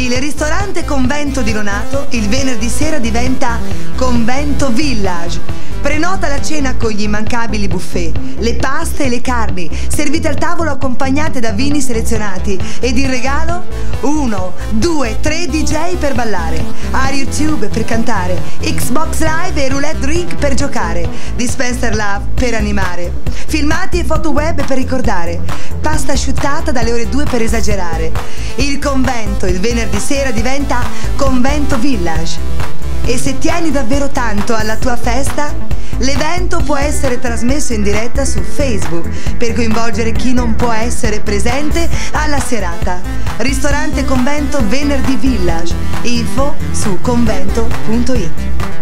Il ristorante Convento di Lonato il venerdì sera diventa Convento Village. Prenota la cena con gli immancabili buffet, le paste e le carni, servite al tavolo accompagnate da vini selezionati ed in regalo 1, 2, 3 DJ per ballare, Are YouTube per cantare, Xbox Live e Roulette Drink per giocare, Dispenser Love per animare, filmati e foto web per ricordare, pasta asciuttata dalle ore 2 per esagerare. Il convento il venerdì sera diventa Convento Village. E se tieni davvero tanto alla tua festa, l'evento può essere trasmesso in diretta su Facebook per coinvolgere chi non può essere presente alla serata. Ristorante Convento Venerdì Village. Info su convento.it.